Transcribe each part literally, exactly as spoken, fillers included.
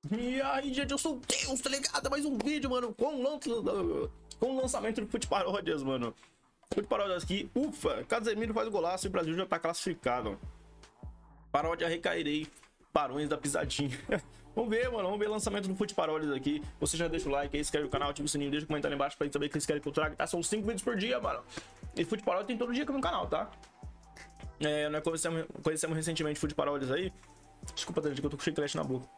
E aí, gente, eu sou o Deus, tá ligado? Mais um vídeo, mano, com, lan com o lançamento do Fute Paródias, mano. Fute Paródias aqui, ufa, Casemiro faz golaço e o Brasil já tá classificado. Paródia Recairei, Barões da Pisadinha. Vamos ver, mano, vamos ver o lançamento do Fute Paródias aqui. Você já deixa o like aí, se inscreve no canal, ativa o sininho, deixa um comentário aí embaixo pra gente saber que vocês querem que eu traga, tá? São cinco vídeos por dia, mano. E Fute Paródias tem todo dia aqui no canal, tá? É, nós conhecemos, conhecemos recentemente Fute Paródias aí. Desculpa, Dani, que eu tô com chiclete na boca.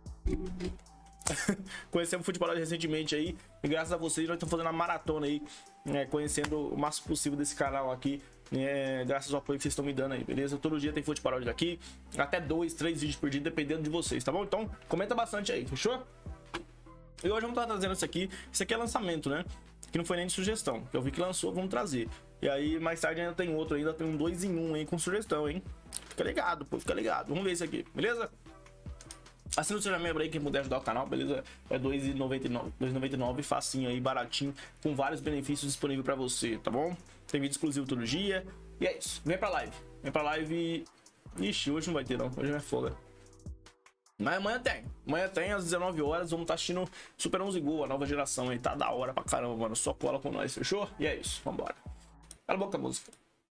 Conhecemos o Fute Paródias recentemente aí. E graças a vocês, nós estamos fazendo a maratona aí, né, conhecendo o máximo possível desse canal aqui. É, graças ao apoio que vocês estão me dando aí, beleza? Todo dia tem Fute Paródias aqui. Até dois, três vídeos por dia, dependendo de vocês, tá bom? Então, comenta bastante aí, fechou? E hoje vamos estar trazendo isso aqui. Isso aqui é lançamento, né? Que não foi nem de sugestão. Que eu vi que lançou, vamos trazer. E aí, mais tarde ainda tem outro, ainda tem um dois em um aí com sugestão, hein? Fica ligado, pô, fica ligado. Vamos ver isso aqui, beleza? Assina o seu membro aí, quem puder ajudar o canal, beleza? É dois reais e noventa e nove centavos, dois reais e noventa e nove centavos, facinho aí, baratinho, com vários benefícios disponíveis pra você, tá bom? Tem vídeo exclusivo todo dia. E é isso, vem pra live. Vem pra live. Ixi, hoje não vai ter não, hoje não é folga. Mas amanhã tem. Amanhã tem, às dezenove horas, vamos estar assistindo Super onze Gol, a nova geração aí. Tá da hora pra caramba, mano. Só cola com nós, fechou? E é isso, vambora. Cala a boca a música.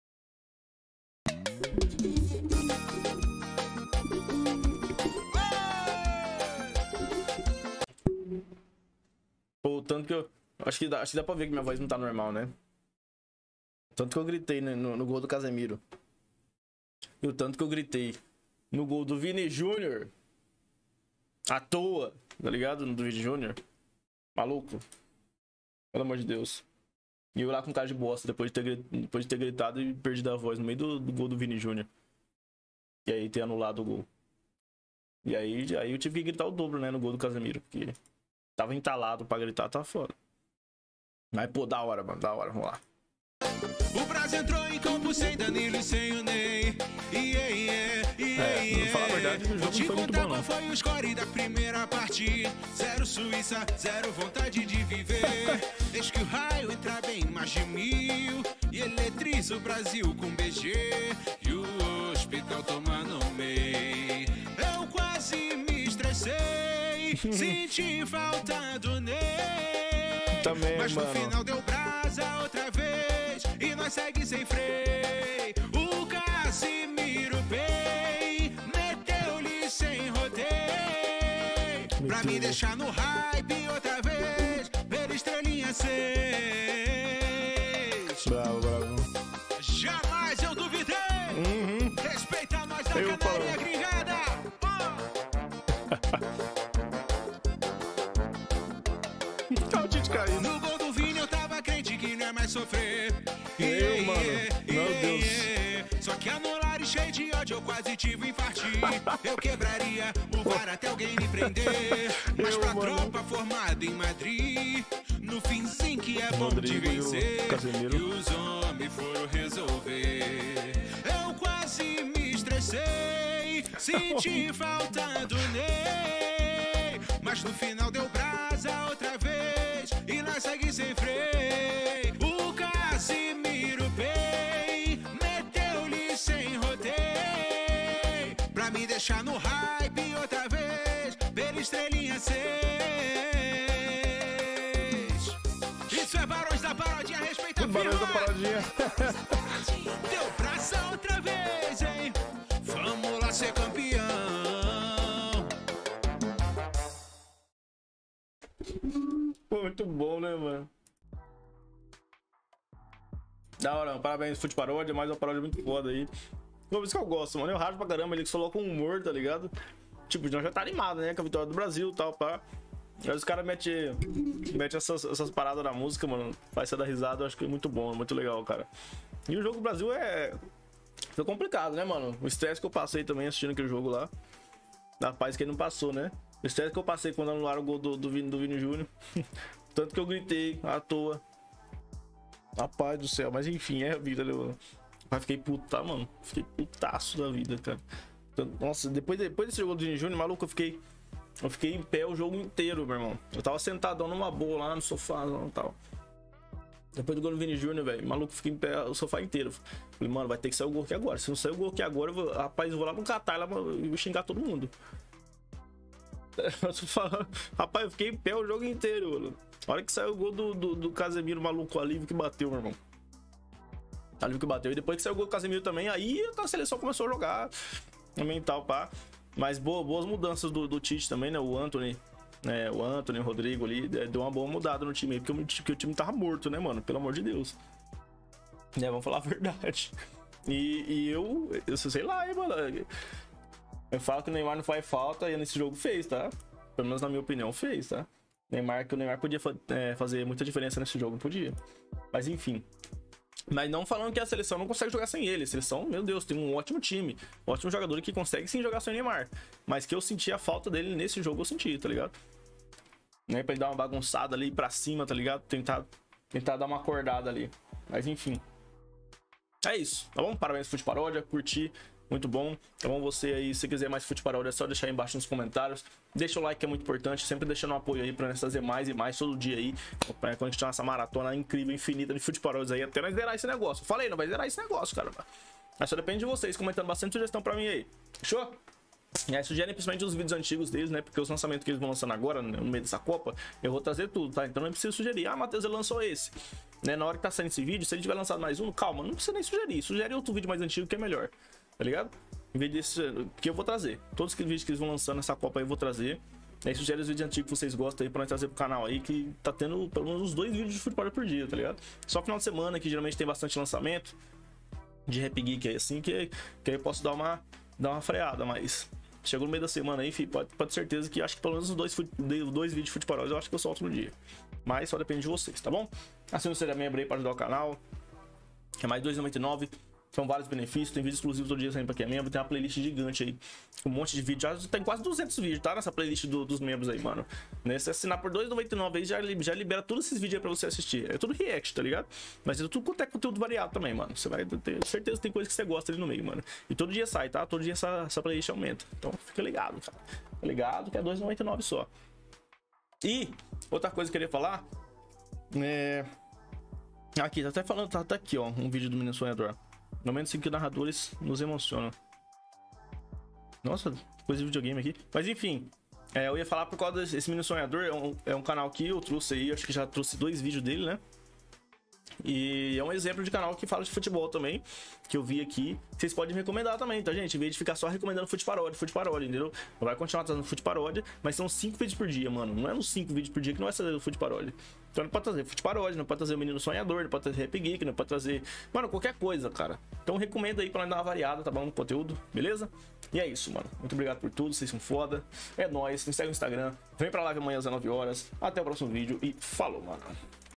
Pô, tanto que eu... Acho que, dá, acho que dá pra ver que minha voz não tá normal, né? Tanto que eu gritei no, no, no gol do Casemiro. E o tanto que eu gritei no gol do Vini Júnior. À toa, tá ligado? No do Vini Júnior. Maluco. Pelo amor de Deus. E eu lá com cara de bosta, depois de ter, depois de ter gritado e perdido a voz no meio do, do gol do Vini Júnior. E aí ter anulado o gol. E aí, aí eu tive que gritar o dobro, né? No gol do Casemiro. Porque tava entalado pra gritar, tá foda. Mas, pô, da hora, mano. Da hora, vamos lá. O Brasil entrou em campo sem Danilo e sem o Ney. Yeah, yeah, yeah, é, pra falar a verdade, o jogo não foi muito bom, não. Foi o score da primeira partida. Zero Suíça, zero vontade de viver. Deixa que o raio entrar bem mais de mil e eletriza o Brasil com B G. E o hospital tomando meio. Eu quase me estressei. Senti falta do Ney. Também, mas no mano. final deu brasa outra vez e nós segue sem freio. O Casemiro bem meteu-lhe sem rodeio pra me deixar no hype outra vez pela estrelinha seis. Bravo, bravo. Jamais eu duvidei. Uhum. Respeita nós da eu canarinha gringada. Oh. No gol do Vini eu tava crente que não é mais sofrer. Eu, yeah, mano, yeah, meu Deus. Yeah. Só que anular e cheio de ódio eu quase tive um infartinho. Eu quebraria o V A R até alguém me prender. Mas eu, pra mano. tropa formada em Madrid, no finzinho que é bom de vencer, e os homens foram resolver. Eu quase me estressei, senti falta do Ney, mas no final deu brasa outra vez e nós segue sem freio. O Casemiro bem meteu-lhe sem rodeio pra me deixar no hype outra vez pela estrelinha seis. Isso é Barões da Parodinha, respeita a Barões da Parodinha. Deu praça outra vez, hein? Vamos lá ser campeão. Pô, muito bom, né, mano? Da hora, mano. Parabéns, Fute Paródia, mais uma paródia muito foda aí. Por isso que eu gosto, mano. Eu rajo pra caramba, ele coloca um humor, tá ligado? Tipo, já tá animado, né? Com a vitória do Brasil e tal, pá. Aí os caras metem mete essas, essas paradas na música, mano. Faz você dar risada, eu acho que é muito bom, muito legal, cara. E o jogo do Brasil é... Foi complicado, né, mano? O estresse que eu passei também assistindo aquele jogo lá. Da paz que ele não passou, né? O estresse que eu passei quando anularam o gol do, do, Vini, do Vini Júnior. Tanto que eu gritei à toa. Rapaz do céu, mas enfim, é a vida, né, mano? Mas fiquei puta, mano. Fiquei putaço da vida, cara. Nossa, depois, depois desse jogo do Vini Júnior, maluco, eu fiquei... Eu fiquei em pé o jogo inteiro, meu irmão. Eu tava sentadão numa boa lá no sofá e tal. Depois do gol do Vini Júnior, velho, maluco, fiquei em pé o sofá inteiro. Falei, mano, vai ter que sair o gol aqui agora. Se não sair o gol aqui agora, eu vou, rapaz, eu vou lá pro Catar e vou xingar todo mundo. Eu tô falando, rapaz, eu fiquei em pé o jogo inteiro, mano. A hora que saiu o gol do, do, do Casemiro, maluco, ali que bateu, meu irmão. Ali que bateu. E depois que saiu o gol do Casemiro também, aí a seleção começou a jogar. Mental, pá. Mas boa, boas mudanças do, do Tite também, né? O Antony, né? O Antony, o Rodrigo ali, deu uma boa mudada no time aí, porque o, porque o time tava morto, né, mano? Pelo amor de Deus. Né, vamos falar a verdade. E, e eu, eu sei lá, hein, mano. Eu falo que o Neymar não faz falta e nesse jogo fez, tá? Pelo menos na minha opinião, fez, tá? Neymar, que o Neymar podia é, fazer muita diferença nesse jogo, não podia. Mas enfim. Mas não falando que a seleção não consegue jogar sem ele. A seleção, meu Deus, tem um ótimo time. Um ótimo jogador que consegue sim jogar sem o Neymar. Mas que eu senti a falta dele nesse jogo, eu senti, tá ligado? Né, pra ele dar uma bagunçada ali pra cima, tá ligado? Tentar, tentar dar uma acordada ali. Mas enfim. É isso, tá bom? Parabéns, Fute Paródia, curti. Muito bom. Então você aí, se quiser mais Fute Paródia, é só deixar aí embaixo nos comentários. Deixa o like que é muito importante. Sempre deixando um apoio aí pra nós fazer mais e mais todo dia aí. Pra continuar essa maratona incrível, infinita de Fute Paródias aí. Até nós zerar esse negócio. Falei, não vai zerar esse negócio, cara. Mas só depende de vocês, comentando bastante sugestão pra mim aí. Fechou? E aí sugerem principalmente os vídeos antigos deles, né? Porque os lançamentos que eles vão lançando agora, no meio dessa Copa, eu vou trazer tudo, tá? Então não precisa sugerir. Ah, Matheus, ele lançou esse. Né? Na hora que tá saindo esse vídeo, se ele tiver lançado mais um, calma, não precisa nem sugerir. Sugere outro vídeo mais antigo que é melhor. Tá ligado? Em vez desse, que eu vou trazer. Todos os vídeos que eles vão lançando nessa Copa aí eu vou trazer. Aí sugere os vídeos antigos que vocês gostam aí pra nós trazer pro canal aí, que tá tendo pelo menos uns dois vídeos de futebol por dia, tá ligado? Só final de semana, que geralmente tem bastante lançamento de Rap Geek aí, assim, que, que aí eu posso dar uma, dar uma freada, mas chegou no meio da semana aí, filho, pode, pode ter certeza que acho que pelo menos uns dois, dois vídeos de futebol eu acho que eu solto no dia. Mas só depende de vocês, tá bom? Assina o Seja Membro aí pra ajudar o canal, que é mais dois reais e noventa e nove centavos. São vários benefícios, tem vídeo exclusivo todo dia saindo pra quem é membro, tem uma playlist gigante aí, um monte de vídeo, já tem quase duzentos vídeos, tá? Nessa playlist do, dos membros aí, mano. Né? Se assinar por dois reais e noventa e nove centavos aí, já, já libera todos esses vídeos aí pra você assistir. É tudo react, tá ligado? Mas é tudo quanto é conteúdo variado também, mano. Você vai ter certeza que tem coisa que você gosta ali no meio, mano. E todo dia sai, tá? Todo dia essa, essa playlist aumenta. Então fica ligado, cara. Fica ligado que é dois reais e noventa e nove centavos só. E outra coisa que eu queria falar é... Aqui, tá até falando, tá até aqui, ó, um vídeo do Menino Sonhador. Momentos em que narradores nos emocionam. Nossa, coisa de videogame aqui. Mas enfim, é, eu ia falar por causa desse Menino Sonhador. É um, é um canal que eu trouxe aí, acho que já trouxe dois vídeos dele, né? E é um exemplo de canal que fala de futebol também, que eu vi aqui. Vocês podem recomendar também, tá, gente? Em vez de ficar só recomendando Fute Paródia, Fute Paródia, entendeu? Vai continuar trazendo Fute Paródia, mas são cinco vídeos por dia, mano. Não é uns cinco vídeos por dia que não vai trazer o Fute Paródia. Então não pode trazer Fute Paródia, não pode trazer o Menino Sonhador, não pode trazer Rap Geek, não pode trazer... Mano, qualquer coisa, cara. Então recomenda aí pra nós dar uma variada, tá bom? No conteúdo, beleza? E é isso, mano. Muito obrigado por tudo, vocês são foda. É nóis, me segue no Instagram. Vem pra live amanhã às dezenove horas. Até o próximo vídeo e falou, mano.